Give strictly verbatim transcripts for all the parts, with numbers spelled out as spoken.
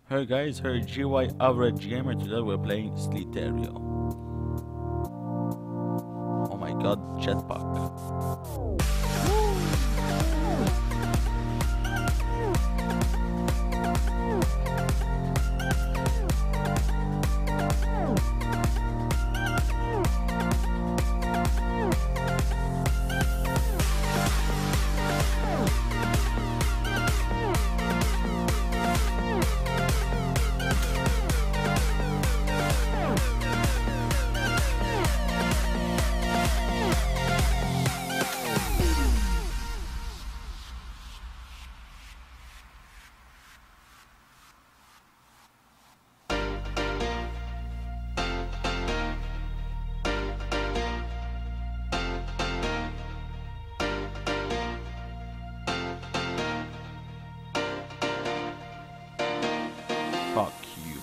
Hey guys, here G Y Average Gamer. Today we're playing Sliterio. Oh my god, jetpack. Fuck you.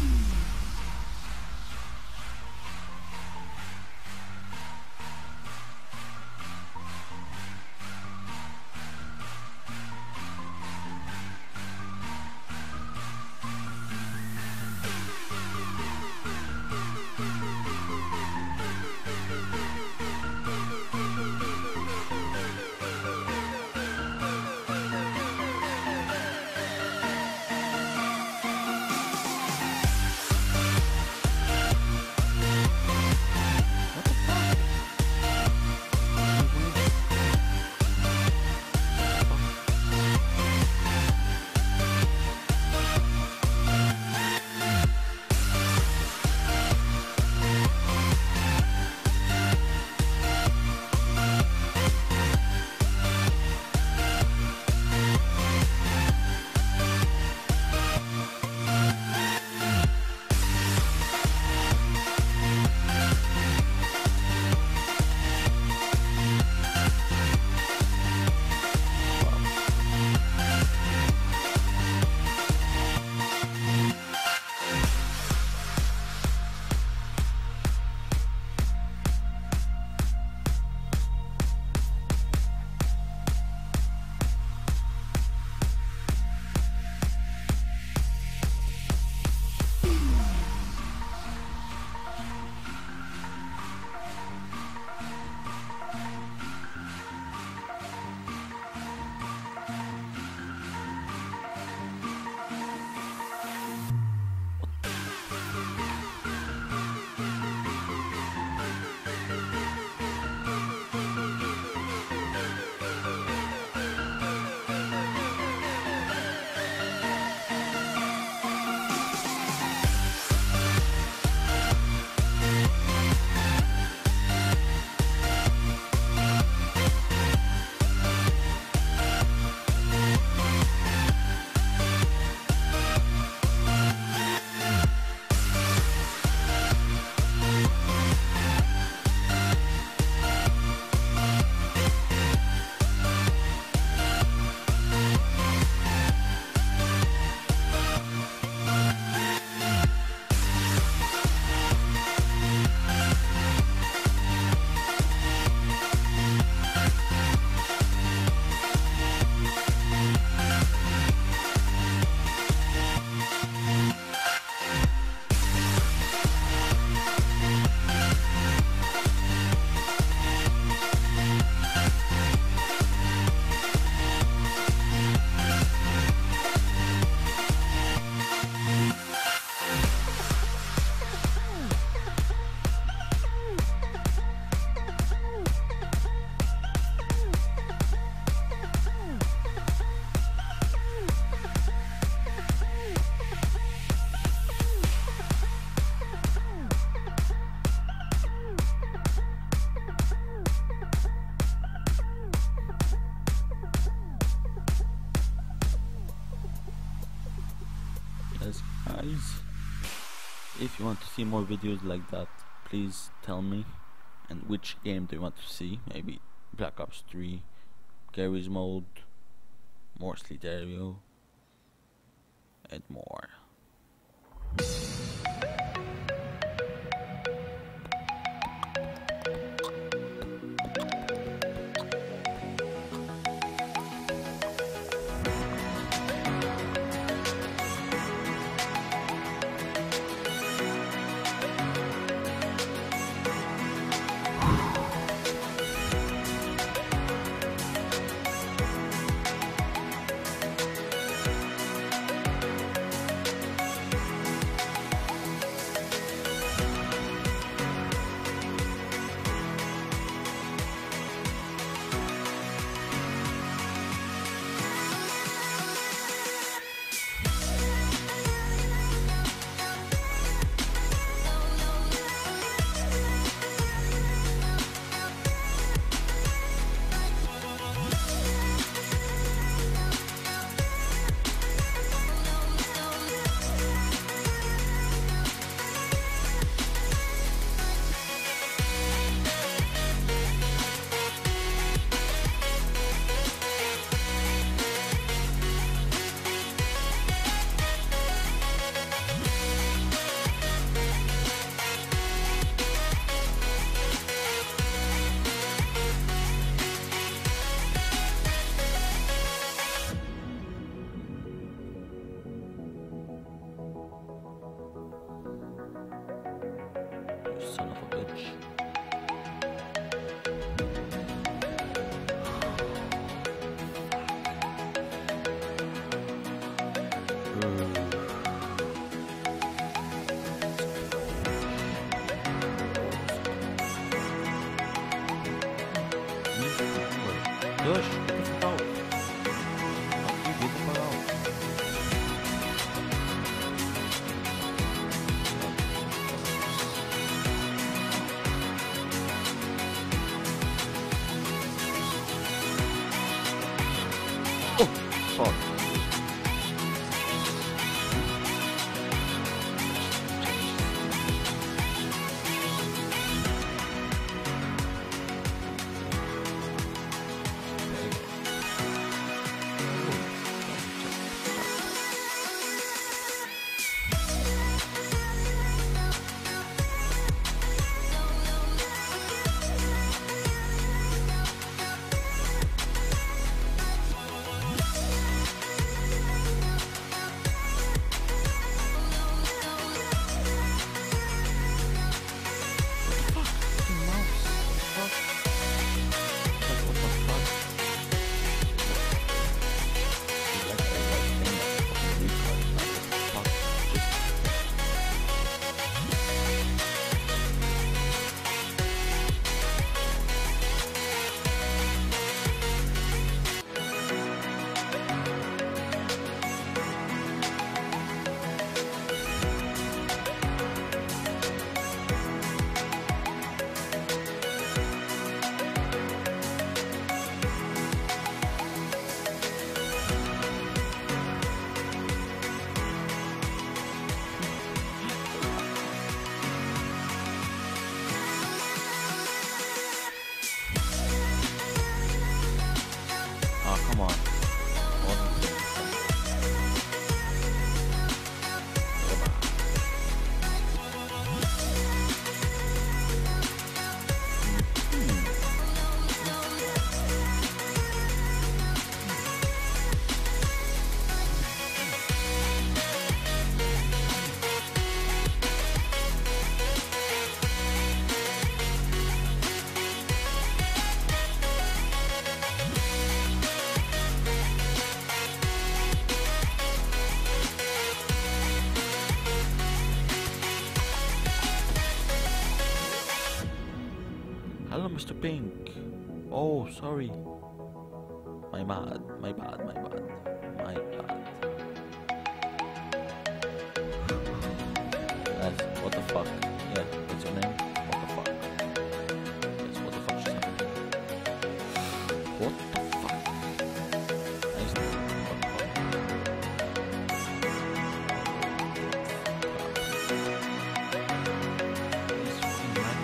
Yes, guys, if you want to see more videos like that, please tell me. And which game do you want to see? Maybe Black Ops three, Garry's Mode, more Sliterio, and more. son of a bitch. Dois, get the fuck out. Aqui, get the fuck out. Oh, fuck. Oh, come on. Wasn't it? Hello, Mister Pink. Oh, sorry. My bad, my bad, my bad, my bad. Yes, what the fuck? Yeah, what's your name? What the fuck? Yes, what the fuck just happened? What the fuck? Nice name. What the fuck? He's fucking mad.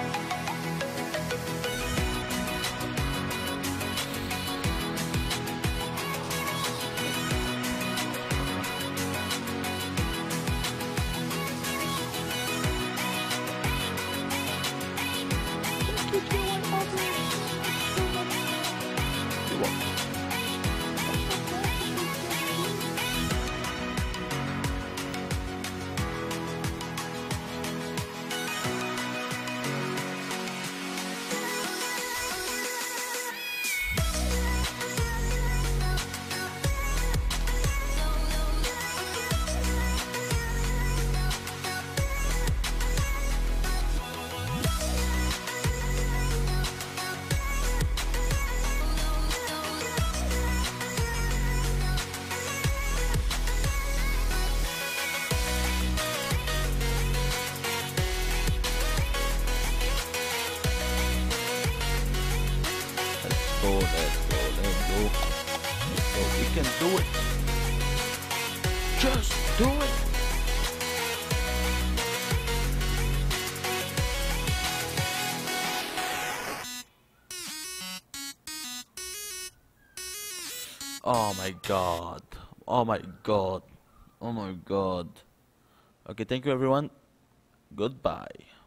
Let's go, let's go, let's go. Let's go, we can do it. Just do it. Oh my god. Oh my god. Oh my god. Okay, thank you everyone. Goodbye.